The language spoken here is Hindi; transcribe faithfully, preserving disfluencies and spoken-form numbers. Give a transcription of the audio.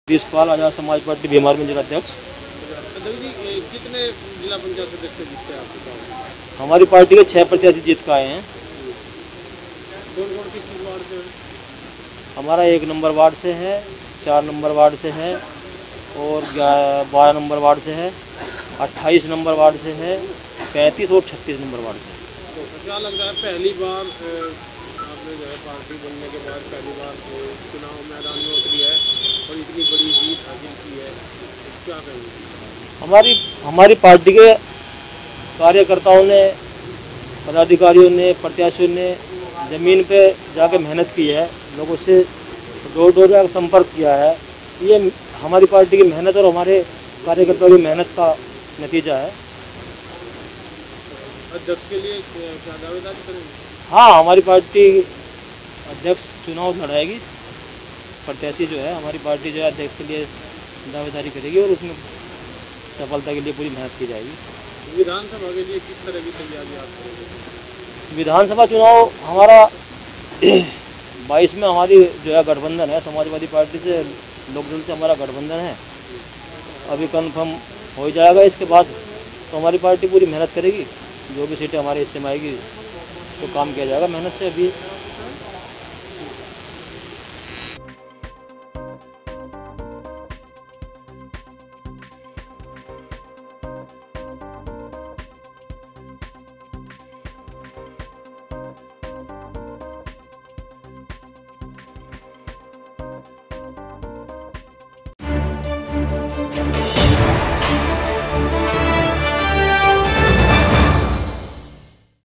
बीसपाल आजाद समाज पार्टी बीमार में जिला अध्यक्ष। कितने जिला पंचायत सदस्य जीतते हैं आपके गाँव? हमारी पार्टी के छह प्रत्याशी जीत के आए हैं। कौन कौन किस वार्ड से? हमारा एक नंबर वार्ड से है, चार नंबर वार्ड से है और बारह नंबर वार्ड से है, अट्ठाईस नंबर वार्ड से है, पैंतीस और छत्तीस नंबर वार्ड से। तो क्या लग रहा है पहली बार आपने जो है पार्टी बनने के बाद पहली बार चुनाव मैदान में उतरी है और इतनी बड़ी जीत हासिल की है, तो क्या कहेंगे? हमारी हमारी पार्टी के कार्यकर्ताओं ने, पदाधिकारियों ने, प्रत्याशियों ने ज़मीन पे जाके मेहनत की है, लोगों से डोर डोर जाकर संपर्क किया है। ये हमारी पार्टी की मेहनत और हमारे कार्यकर्ताओं की मेहनत का नतीजा है। अध्यक्ष के लिए क्या दावेदारी करेंगे? हाँ, हमारी पार्टी अध्यक्ष चुनाव लड़ाएगी। प्रत्याशी जो है हमारी पार्टी जो है अध्यक्ष के लिए दावेदारी करेगी और उसमें सफलता के लिए पूरी मेहनत की जाएगी। विधानसभा के लिए किस तरह की तैयारी आप करेंगे? विधानसभा चुनाव हमारा बाईस में हमारी जो है गठबंधन है, समाजवादी पार्टी से, लोकदल से हमारा गठबंधन है। अभी कन्फर्म हो जाएगा, इसके बाद तो हमारी पार्टी पूरी मेहनत करेगी। जो भी सीटें हमारे हिस्से में आएगी तो काम किया जाएगा मेहनत से। अभी